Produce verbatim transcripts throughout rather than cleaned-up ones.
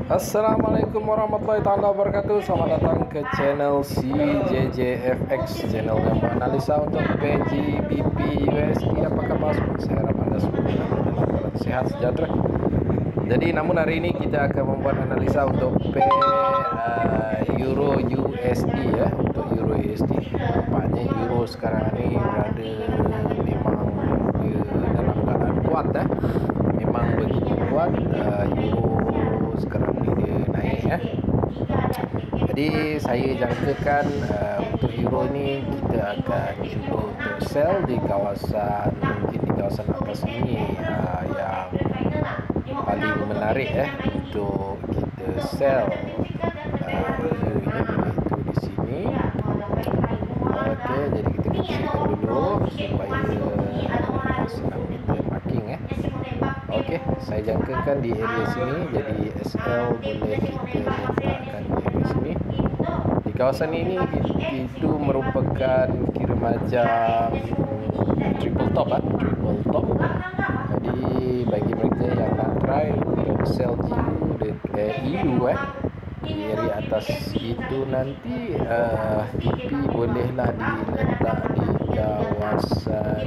Assalamualaikum warahmatullahi taala wabarakatuh. Selamat datang ke channel C J J F X, channel yang menganalisa untuk P G B P U S D. Apa kabar semua? Saya harap anda semua dalam keadaan sehat sejahtera. Jadi namun hari ini kita akan membuat analisa untuk P uh, Euro U S D ya, untuk Euro U S D. Nampaknya Euro sekarang ini berada memang dia dalam keadaan kuat eh. Memang begitu kuat. uh, Euro sekarang ni dia naik ya. Jadi saya jangkakan uh, untuk euro ni kita akan cuba untuk sell di kawasan, mungkin di kawasan atas ini uh, yang paling menarik ya untuk kita sell uh, euro ini, iaitu di sini. Okey, jadi kita kecilkan dulu supaya senang kita marking ya. Okey, saya jangkakan di area sini, jadi S L boleh kita letakkan di area sini. Di kawasan ini itu merupakan kira macam triple top ah, triple top. Jadi bagi mereka yang nak try untuk sell G U de, eh, E U eh di area atas itu nanti uh, T P bolehlah diletak di kawasan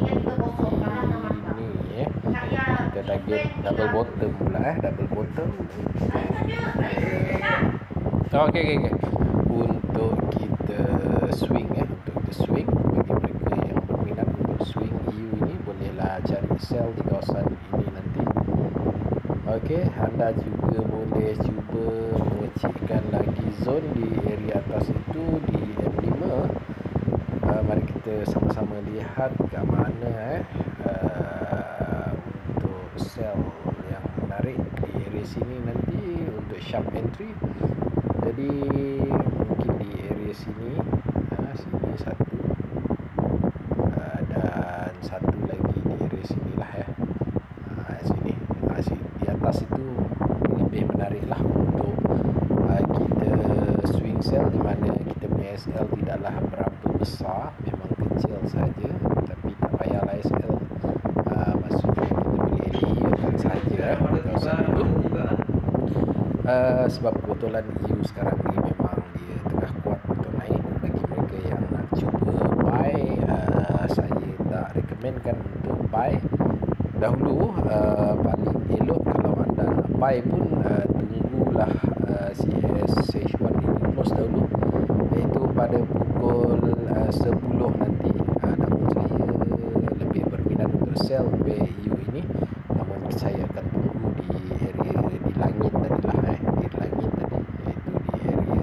ini eh. Kita target double bottom pula eh, double bottom. Okey okey okey. Untuk kita swing eh, untuk kita swing, bagi mereka yang berminat untuk swing E U ini bolehlah cari sell di kawasan ini nanti. Okey, anda juga boleh cuba mengecilkan lagi zone di area atas itu di M lima. Uh, mari kita sama-sama lihat kat mana eh uh, untuk sell yang menarik di area sini nanti untuk sharp entry. Jadi mungkin di area sini, uh, sini satu uh, dan satu lagi di area sini lah ya. Uh, sini, uh, sini di atas itu lebih menarik lah untuk uh, kita swing sell, di mana kita punya S L tidaklah berapa besar, memang kecil saja, tapi tak payahlah S L, uh, maksudnya kita boleh layer saja di kawasan itu. Uh, sebab kebetulan E U sekarang ni memang dia tengah kuat untuk naik. Bagi mereka yang nak cuba buy, uh, saya tak recommendkan untuk buy dahulu. Uh, paling elok kalau anda nak buy pun uh, tunggulah uh, C S H satu ini close dahulu, iaitu pada pukul uh, sepuluh nanti. Uh, namun saya lebih berminat untuk sell P E U ini, namun saya akan tunggu di area di langit tadi lah eh, di langit tadi, iaitu di area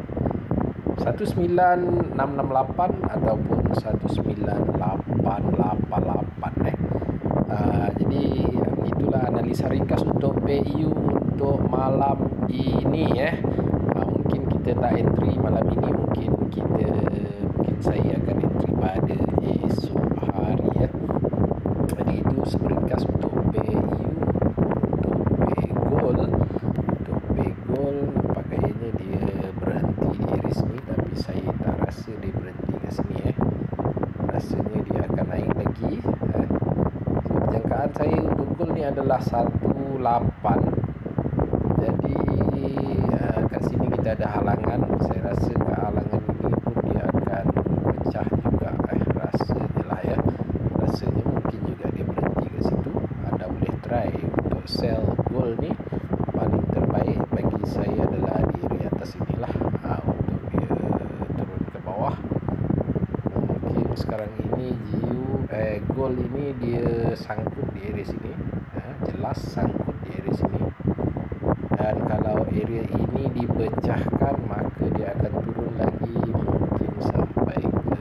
satu sembilan enam enam lapan ataupun satu sembilan lapan lapan lapan eh. Uh, jadi itulah analisa ringkas untuk P E U untuk malam ini eh. Uh, mungkin kita tak entry malam ini, mungkin kita mungkin saya akan entry pada esok hari ya. Jadi itu seringkas untuk P E U. Untuk P Gold, untuk P Gold nampak kayaknya dia berhenti di area sini, tapi saya tak rasa dia berhenti kat sini eh. Rasanya dia akan naik lagi eh. Jangkaan saya untuk gold ni adalah satu lapan. Jadi uh, kat sini kita ada halangan. Saya rasa kat halangan ini pun dia akan pecah juga eh, rasanya lah ya. Rasanya mungkin juga dia berhenti kat situ. Anda boleh try untuk sell gold ni. Paling terbaik bagi saya adalah di area atas inilah, uh, untuk dia turun ke bawah. Mungkin sekarang ini G U eh, gold ini dia sangkut di area sini, eh, jelas sangkut di area sini. Dan kalau area ini dipecahkan, maka dia akan turun lagi mungkin sampai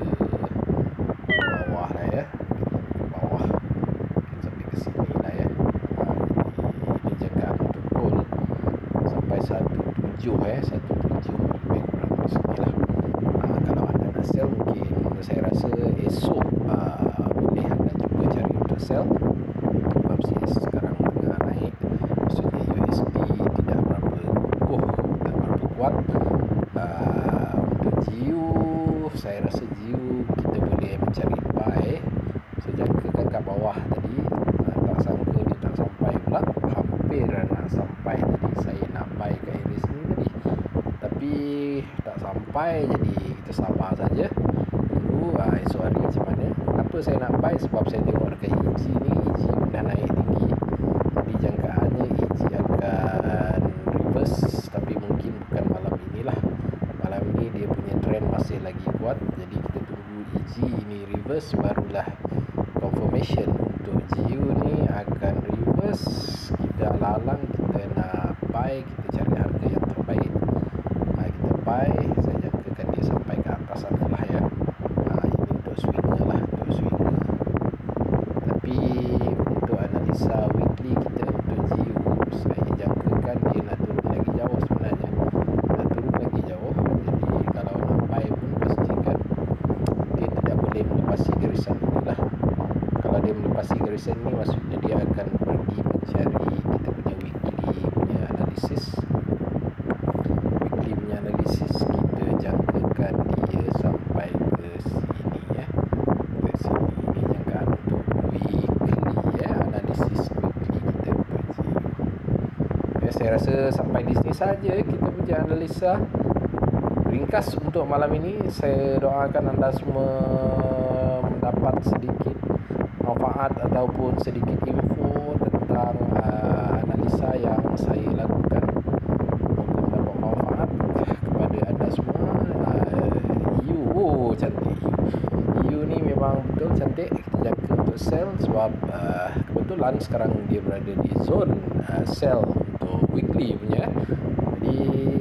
ke bawah lah ya, ke bawah mungkin sampai ke sini lah ya. Nah, ini jangkaan untuk gold sampai satu tujuh eh, satu tujuh lebih kurang di sini lah. Nah, kalau anda nak sell, mungkin saya rasa esok uh, boleh anda cuba cari untuk sell. Sebab C S sekarang tengah naik, maksudnya U S D tidak berapa kukuh, tidak berapa kuat. Uh, untuk G U, saya rasa G U kita boleh mencari buy. Saya jangkakan kat bawah tadi, uh, tak sangka dia tak sampai pula, hampir nak sampai tadi. Saya nak buy sampai, jadi kita sabar saja tunggu uh, esok hari macam mana. Kenapa saya nak buy? Sebab saya tengok dekat E G ni, E G pun dah naik tinggi, jadi jangkaannya E G akan reverse, tapi mungkin bukan malam inilah. Malam ini dia punya trend masih lagi kuat, jadi kita tunggu E G ini reverse, barulah confirmation untuk G U ni akan reverse. Kita lalang, kita nak buy, kita cari harga yang terbaik, ha, kita buy. Saya jangkakan dia sampai ke atas sana lah ya. Ha, ini untuk swinger lah, untuk swinger. Tapi untuk analisa weekly kita untuk G U, saya jangkakan dia nak turun lagi jauh sebenarnya, nak turun lagi jauh. Jadi kalau nak buy pun pastikan dia tidak boleh melepasi garisan ini lah. Kalau dia melepasi garisan ini, maksudnya dia akan pergi mencari kita punya weekly punya analisis. Weekly punya analisis kita jangkakan dia sampai ke sini ya, ke sini. Ini jangkaan untuk weekly ya, analisis weekly kita untuk G U. Okay, saya rasa sampai di sini saja kita punya analisa ringkas untuk malam ini. Saya doakan anda semua mendapat sedikit manfaat ataupun sedikit info tentang uh, analisa yang saya lakukan. Moga mendapat manfaat kepada anda semua. uh, U, oh cantik U. U ni memang betul cantik. Kita jaga untuk sell sebab uh, kebetulan sekarang dia berada di zone uh, sell untuk weekly punya. Jadi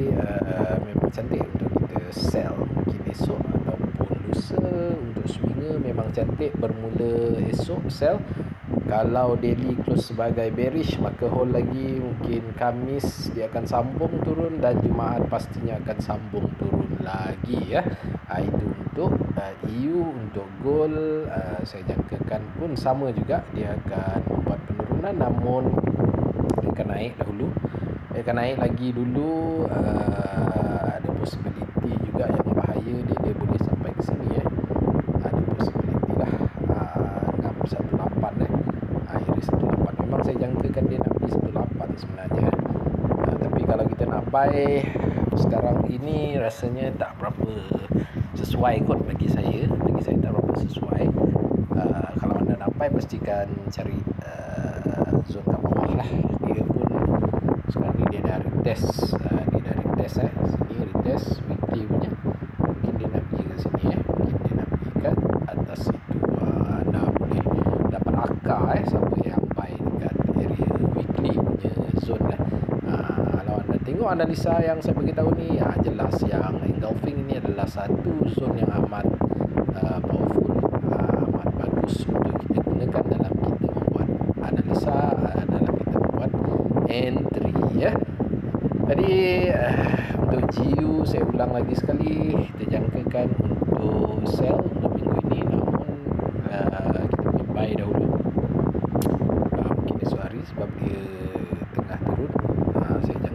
uh, memang cantik untuk kita sell mungkin esok ataupun lusa. Untuk swinger memang cantik, bermula esok sell. Kalau daily close sebagai bearish, maka hold lagi, mungkin Khamis dia akan sambung turun, dan Jumaat pastinya akan sambung turun lagi ya. Ha, itu untuk uh, E U. Untuk gold uh, saya jangkakan pun sama juga, dia akan membuat penurunan, namun dia akan naik dahulu, dia akan naik lagi dulu. uh, ada possibility juga yang bahaya, dia, dia boleh sampai ke sini ya. Ada possibility lah uh, enam satu lapan eh. Akhirnya satu lapan, memang saya jangkakan dia nak pergi satu lapan sebenarnya. uh, Tapi kalau kita nak buy sekarang ini, rasanya tak berapa sesuai kot bagi saya. Bagi saya tak berapa sesuai. uh, Kalau anda nak buy, pastikan cari uh, zone kat bawah lah. Dia pun sekarang ni dia dah retest, uh, dia dah retest eh. Sini retest weekly punya, mungkin dia nak pergi ke sini eh. Mungkin dia nak pergi kat atas itu. uh, Anda boleh dapat akar eh, siapa yang buy dekat area weekly punya zone eh. uh, Kalau anda tengok analisa yang saya beritahu ni, uh, jelas yang engulfing ini adalah satu zone yang amat uh, powerful, uh, amat bagus untuk kita gunakan dalam kita membuat analisa, uh, dalam kita membuat entry ya. Jadi uh, untuk G U saya ulang lagi sekali, kita jangkakan untuk sell untuk minggu ini, namun uh, kita boleh buy dahulu uh, mungkin esok hari sebab dia tengah turun. uh, saya jangkakan